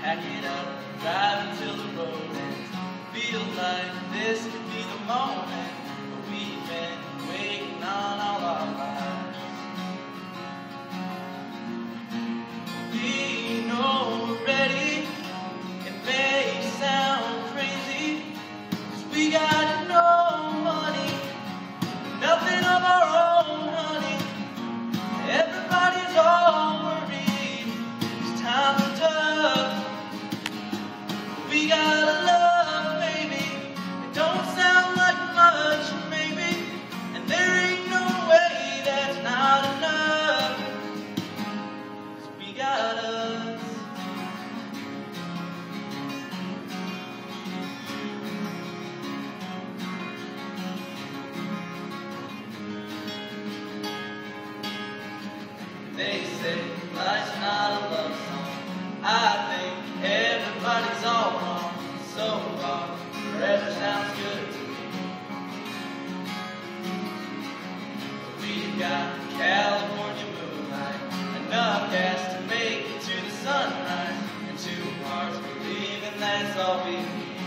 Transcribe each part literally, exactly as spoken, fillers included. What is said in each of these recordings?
pack it up, drive until the road ends. Feels like this could be the moment, but we've been waiting on all our lives. We know we're ready. It may sound crazy, 'cause we got no money, nothing of our own, honey. Everybody's all worried. It's time to tough. We gotta love, baby. It don't sound like much, maybe, and there ain't no way that's not enough. 'Cause we got us. They say life's not a love song. I think everybody's all wrong. So far, forever sounds good to me. We've got California moonlight, enough gas to make it to the sunrise, and two hearts believing that's all we need.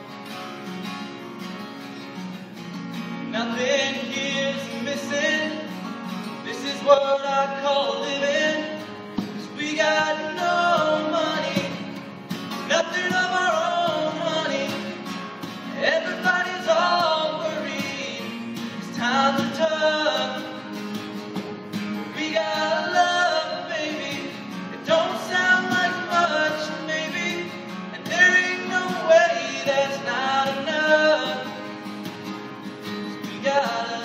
Nothing here's missing. This is what I call living. 'Cause we got no money, nothing of our own, honey. Everybody's all worried. It's time to tough. We got love, baby. It don't sound like much, maybe, and there ain't no way that's not enough. 'Cause we got us.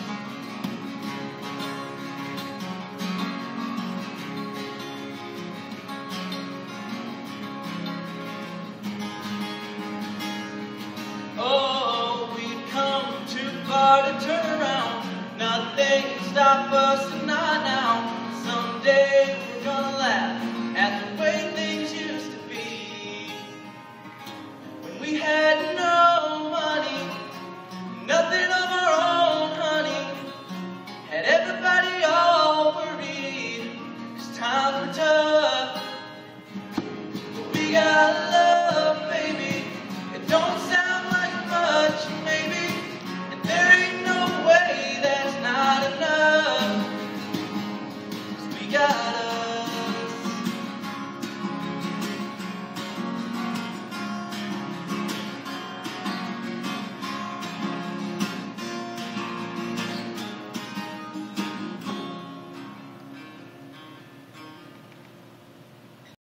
Oh, we've come too far to turn around. Nothing can stop us, and not now. Someday we're gonna laugh at the way things used to be. When we had no money, nothing of our own, honey. Had everybody all worried. It's time for tough. But we got